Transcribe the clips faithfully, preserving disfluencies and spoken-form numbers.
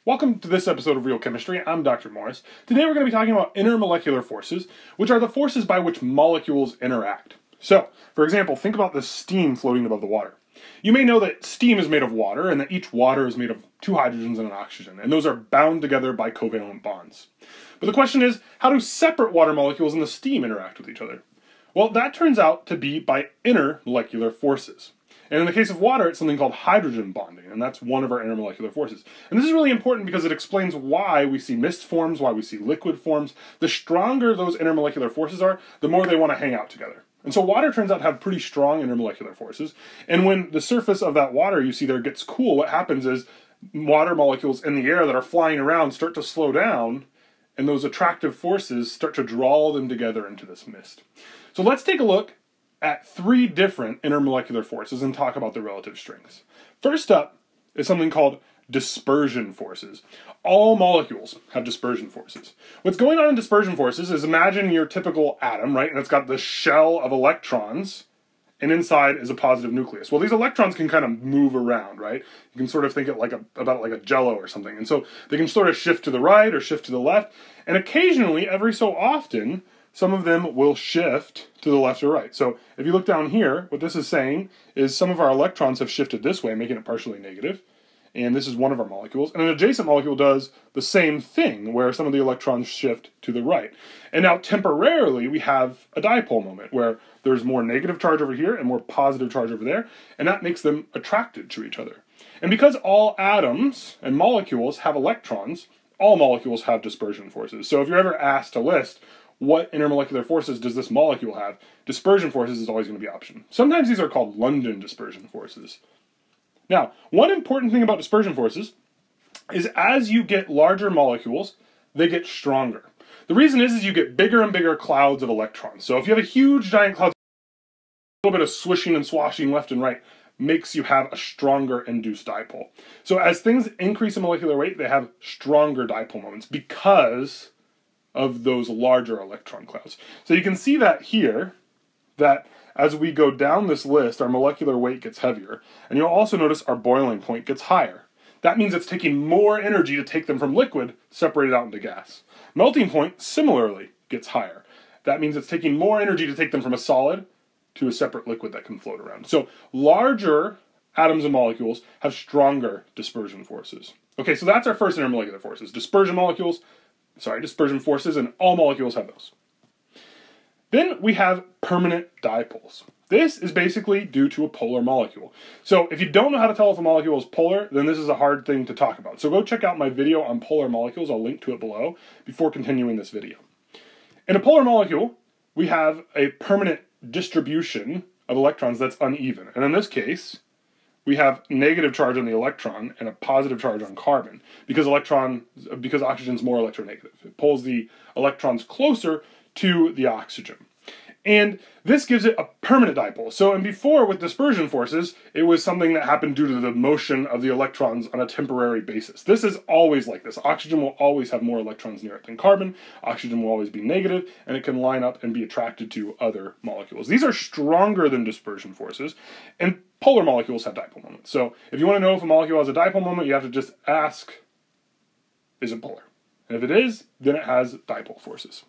Welcome to this episode of Real Chemistry. I'm Doctor Morris. Today we're going to be talking about intermolecular forces, which are the forces by which molecules interact. So, for example, think about the steam floating above the water. You may know that steam is made of water, and that each water is made of two hydrogens and an oxygen, and those are bound together by covalent bonds. But the question is, how do separate water molecules in the steam interact with each other? Well, that turns out to be by intermolecular forces. And in the case of water, it's something called hydrogen bonding, and that's one of our intermolecular forces. And this is really important because it explains why we see mist forms, why we see liquid forms. The stronger those intermolecular forces are, the more they want to hang out together. And so water turns out to have pretty strong intermolecular forces. And when the surface of that water you see there gets cool, what happens is water molecules in the air that are flying around start to slow down, and those attractive forces start to draw them together into this mist. So let's take a look at three different intermolecular forces and talk about their relative strengths. First up is something called dispersion forces. All molecules have dispersion forces. What's going on in dispersion forces is, imagine your typical atom, right? And it's got the shell of electrons, and inside is a positive nucleus. Well, these electrons can kind of move around, right? You can sort of think it like a, about it like a jello or something. And so they can sort of shift to the right or shift to the left. And occasionally, every so often, some of them will shift to the left or right. So if you look down here, what this is saying is some of our electrons have shifted this way, making it partially negative. And this is one of our molecules. And an adjacent molecule does the same thing, where some of the electrons shift to the right. And now temporarily, we have a dipole moment, where there's more negative charge over here and more positive charge over there. And that makes them attracted to each other. And because all atoms and molecules have electrons, all molecules have dispersion forces. So if you're ever asked to list what intermolecular forces does this molecule have, dispersion forces is always going to be option. Sometimes these are called London dispersion forces. Now, one important thing about dispersion forces is as you get larger molecules, they get stronger. The reason is, is you get bigger and bigger clouds of electrons. So if you have a huge giant cloud, a little bit of swishing and swashing left and right makes you have a stronger induced dipole. So as things increase in molecular weight, they have stronger dipole moments because of those larger electron clouds. So you can see that here, that as we go down this list, our molecular weight gets heavier. And you'll also notice our boiling point gets higher. That means it's taking more energy to take them from liquid, separate it out into gas. Melting point, similarly, gets higher. That means it's taking more energy to take them from a solid to a separate liquid that can float around. So larger atoms and molecules have stronger dispersion forces. Okay, so that's our first intermolecular forces. Dispersion molecules, sorry, dispersion forces, and all molecules have those. Then we have permanent dipoles. This is basically due to a polar molecule. So if you don't know how to tell if a molecule is polar, then this is a hard thing to talk about. So go check out my video on polar molecules. I'll link to it below before continuing this video. In a polar molecule, we have a permanent distribution of electrons that's uneven. And in this case, we have negative charge on the electron and a positive charge on carbon because electron, because oxygen is more electronegative. It pulls the electrons closer to the oxygen. And this gives it a permanent dipole. So, and before with dispersion forces, it was something that happened due to the motion of the electrons on a temporary basis. This is always like this. Oxygen will always have more electrons near it than carbon. Oxygen will always be negative, and it can line up and be attracted to other molecules. These are stronger than dispersion forces, and polar molecules have dipole moments. So if you want to know if a molecule has a dipole moment, you have to just ask, is it polar? And if it is, then it has dipole forces.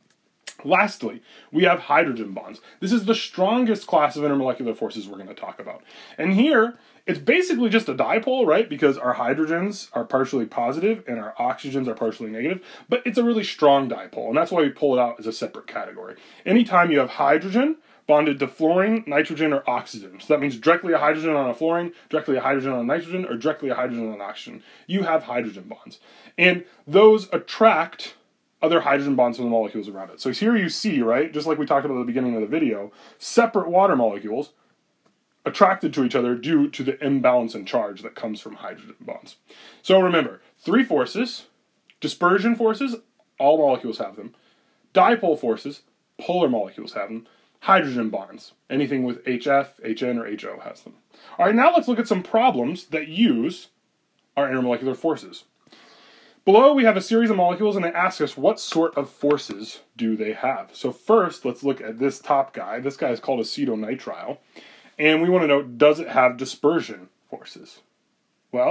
Lastly, we have hydrogen bonds. This is the strongest class of intermolecular forces we're going to talk about. And here, it's basically just a dipole, right? Because our hydrogens are partially positive and our oxygens are partially negative, but it's a really strong dipole, and that's why we pull it out as a separate category. Anytime you have hydrogen bonded to fluorine, nitrogen, or oxygen, so that means directly a hydrogen on a fluorine, directly a hydrogen on a nitrogen, or directly a hydrogen on an oxygen, you have hydrogen bonds. And those attract other hydrogen bonds from the molecules around it. So here you see, right, just like we talked about at the beginning of the video, separate water molecules attracted to each other due to the imbalance in charge that comes from hydrogen bonds. So remember, three forces: dispersion forces, all molecules have them; dipole forces, polar molecules have them; hydrogen bonds, anything with H F, H N, or H O has them. All right, now let's look at some problems that use our intermolecular forces. Below, we have a series of molecules, and they ask us what sort of forces do they have. So first, let's look at this top guy. This guy is called acetonitrile, and we want to know, does it have dispersion forces? Well,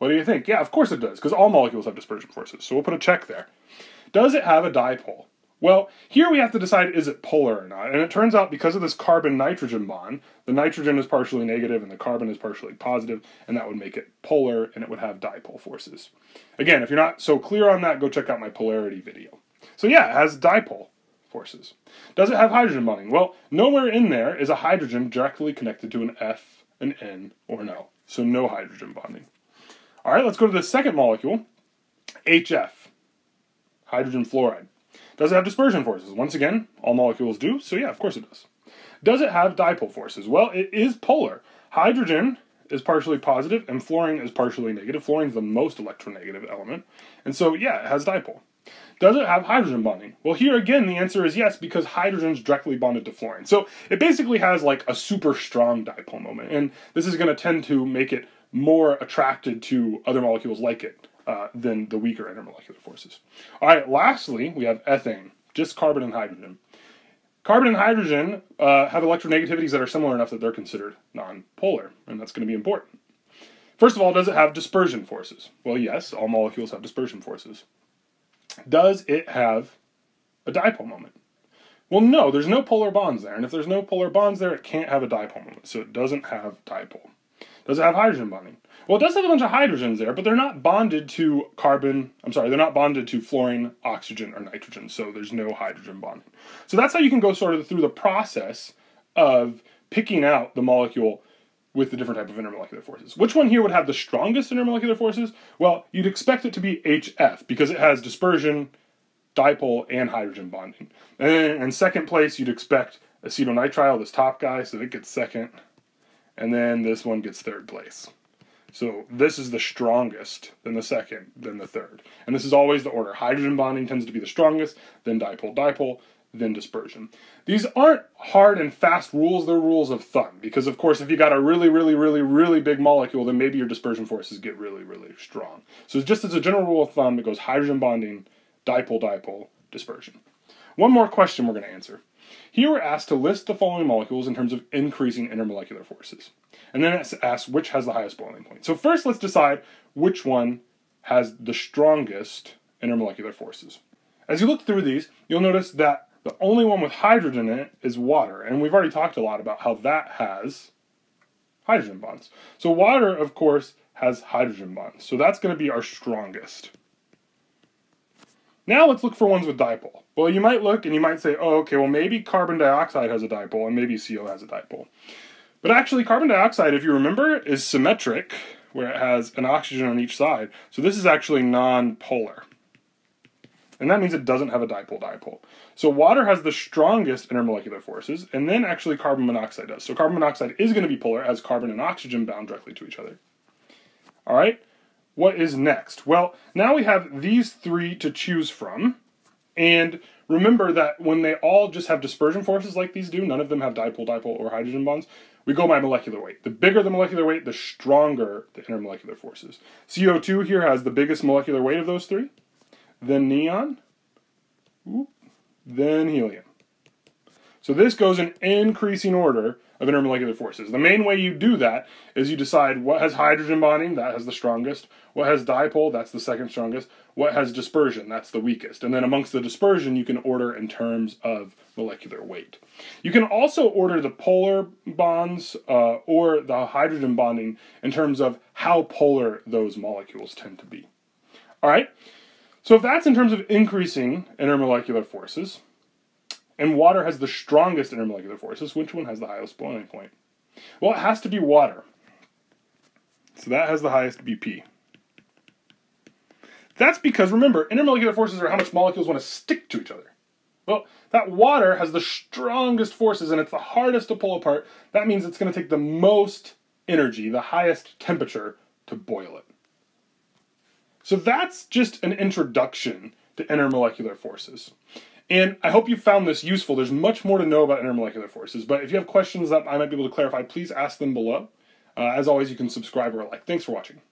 What do you think? Yeah, of course it does, because all molecules have dispersion forces, so we'll put a check there. Does it have a dipole? Well, here we have to decide, is it polar or not? And it turns out, because of this carbon-nitrogen bond, the nitrogen is partially negative and the carbon is partially positive, and that would make it polar, and it would have dipole forces. Again, if you're not so clear on that, go check out my polarity video. So yeah, it has dipole forces. Does it have hydrogen bonding? Well, nowhere in there is a hydrogen directly connected to an F, an N, or an O. So no hydrogen bonding. All right, let's go to the second molecule, H F, hydrogen fluoride. Does it have dispersion forces? Once again, all molecules do, so yeah, of course it does. Does it have dipole forces? Well, it is polar. Hydrogen is partially positive, and fluorine is partially negative. Fluorine is the most electronegative element, and so yeah, it has dipole. Does it have hydrogen bonding? Well, here again, the answer is yes, because hydrogen is directly bonded to fluorine. So it basically has like a super strong dipole moment, and this is going to tend to make it more attracted to other molecules like it. Uh, than the weaker intermolecular forces. All right, lastly, we have ethane, just carbon and hydrogen. Carbon and hydrogen uh, have electronegativities that are similar enough that they're considered non-polar, and that's going to be important. First of all, does it have dispersion forces? Well, yes, all molecules have dispersion forces. Does it have a dipole moment? Well, no, there's no polar bonds there, and if there's no polar bonds there, it can't have a dipole moment, so it doesn't have dipole. Does it have hydrogen bonding? Well, it does have a bunch of hydrogens there, but they're not bonded to carbon, I'm sorry, they're not bonded to fluorine, oxygen, or nitrogen, so there's no hydrogen bonding. So that's how you can go sort of through the process of picking out the molecule with the different type of intermolecular forces. Which one here would have the strongest intermolecular forces? Well, you'd expect it to be H F, because it has dispersion, dipole, and hydrogen bonding. And then in second place, you'd expect acetonitrile, this top guy, so it gets second. And then this one gets third place. So this is the strongest, then the second, then the third. And this is always the order. Hydrogen bonding tends to be the strongest, then dipole-dipole, then dispersion. These aren't hard and fast rules, they're rules of thumb. Because of course, if you got a really, really, really, really big molecule, then maybe your dispersion forces get really, really strong. So just as a general rule of thumb, it goes hydrogen bonding, dipole-dipole, dispersion. One more question we're going to answer. Here we're asked to list the following molecules in terms of increasing intermolecular forces. And then it's asked which has the highest boiling point. So first let's decide which one has the strongest intermolecular forces. As you look through these, you'll notice that the only one with hydrogen in it is water. And we've already talked a lot about how that has hydrogen bonds. So water, of course, has hydrogen bonds. So that's going to be our strongest. Now let's look for ones with dipole. Well, you might look and you might say, oh, okay, well maybe carbon dioxide has a dipole and maybe C O has a dipole. But actually carbon dioxide, if you remember, is symmetric, where it has an oxygen on each side. So this is actually non-polar. And that means it doesn't have a dipole-dipole. So water has the strongest intermolecular forces, and then actually carbon monoxide does. So carbon monoxide is going to be polar as carbon and oxygen bound directly to each other. All right? What is next? Well, now we have these three to choose from, and remember that when they all just have dispersion forces like these do, none of them have dipole, dipole, or hydrogen bonds, we go by molecular weight. The bigger the molecular weight, the stronger the intermolecular forces. C O two here has the biggest molecular weight of those three, then neon, then helium. So this goes in increasing order of intermolecular forces. The main way you do that is you decide what has hydrogen bonding, that has the strongest, what has dipole, that's the second strongest, what has dispersion, that's the weakest. And then amongst the dispersion, you can order in terms of molecular weight. You can also order the polar bonds uh, or the hydrogen bonding in terms of how polar those molecules tend to be. All right, so if that's in terms of increasing intermolecular forces, and water has the strongest intermolecular forces, which one has the highest boiling point? Well, it has to be water. So that has the highest B P. That's because, remember, intermolecular forces are how much molecules want to stick to each other. Well, that water has the strongest forces, and it's the hardest to pull apart. That means it's going to take the most energy, the highest temperature, to boil it. So that's just an introduction to intermolecular forces. And I hope you found this useful. There's much more to know about intermolecular forces, but if you have questions that I might be able to clarify, please ask them below. Uh, as always, you can subscribe or like. Thanks for watching.